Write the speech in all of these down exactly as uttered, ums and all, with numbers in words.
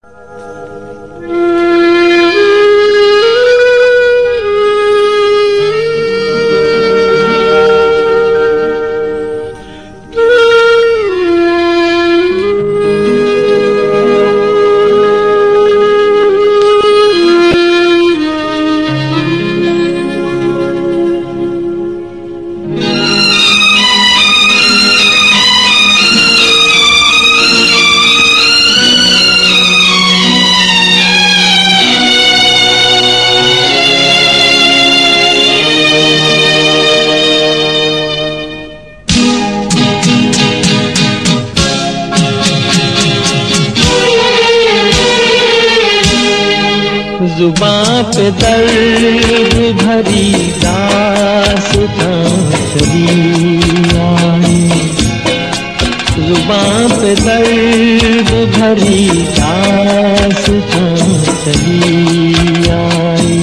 जुबां पे दर्द भरी दास्तां चली आई, जुबां पे दर्द भरी दास्तां चली आई।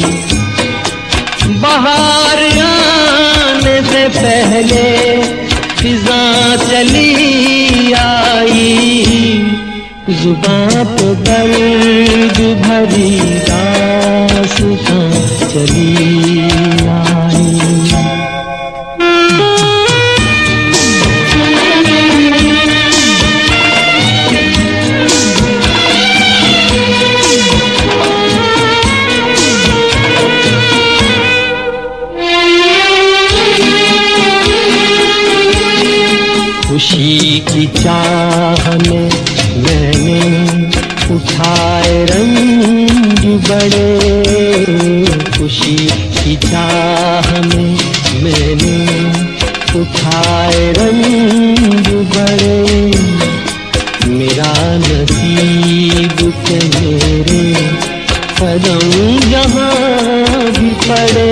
बाहर आने से पहले फिज़ां चली आई, जुबां पे दर्द भरी दास्तां चली आई। खुशी की चाह में मैंने उठाए रंग बड़े, खुशी की चाह में मैंने उठाए रंग बड़े। मेरा नसीब के मेरे कदम जहाँ भी पड़े,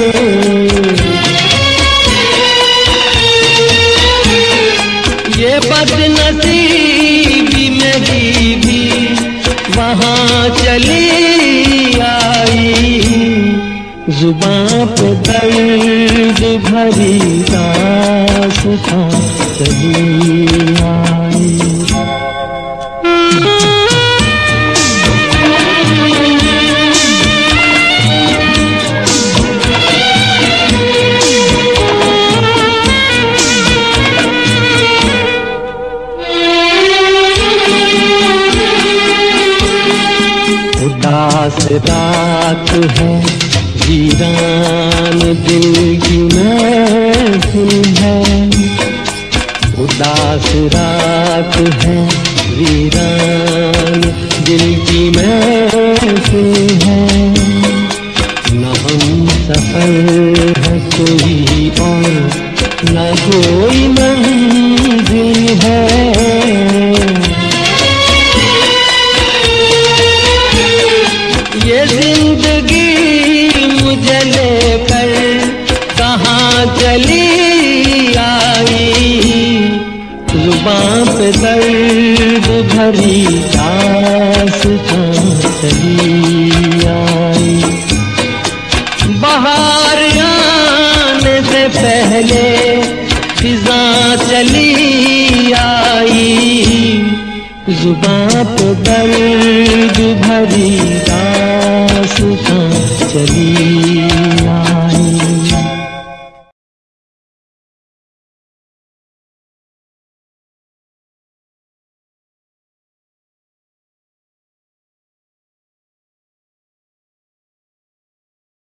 ये बदनसीबी मेरी भी वहाँ चली आई। जुबां पे दर्द भरी दास्तां चली आई। उदास रात है, वीरान दिल की महफिल है, उदास रात है, वीरान दिल की महफिल है। न हम सफर है कोई और न कोई मंजिल है, ये जिंदगी मुझे लेकर कहाँ चली आई। जुबां पे दर्द भरी दास्तां चली आई। बाहर आने से पहले फिज़ां चली आई, जुबां पे दर्द भरी दास्तां चली